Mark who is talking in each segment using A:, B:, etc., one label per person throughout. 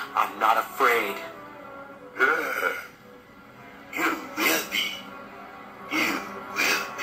A: I'm not afraid.
B: You will be. You will be.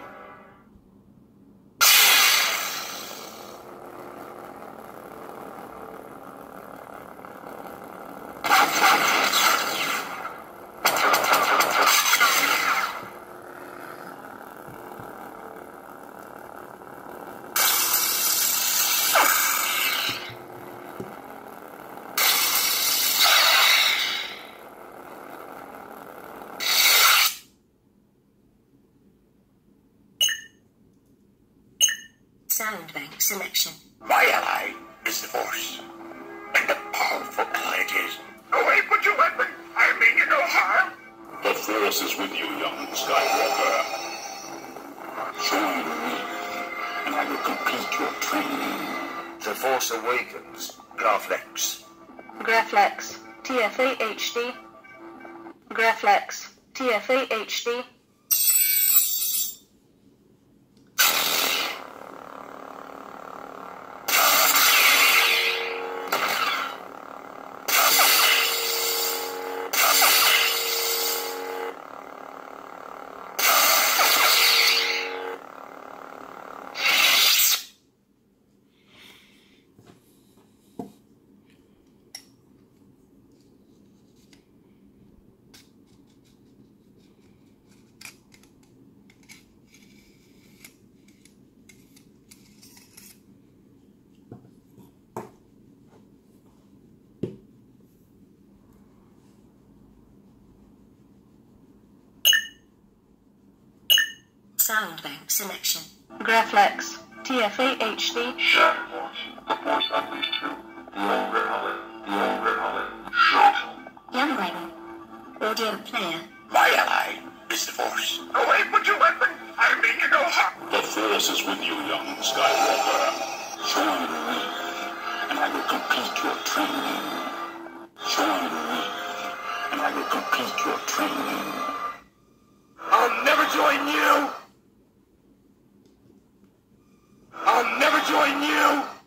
C: Sound bank selection.
B: My ally is the Force, and a powerful ally it is. Away with your weapon! I mean you no harm!
D: The Force is with you, young Skywalker. Join me, and I will complete your training.
A: The Force awakens. Graflex.
E: Graflex. TFA HD. Graflex. TFA HD.
C: Sound bank selection.
E: Graflex. TFA HD.
C: Young Wagon. Audio player.
B: My ally is the Force. Away with your weapon! I mean you no harm!
D: The Force is with you, young Skywalker. Join me, and I will complete your training. Join me, and I will complete your training.
A: I'll never join you! I'll never join you!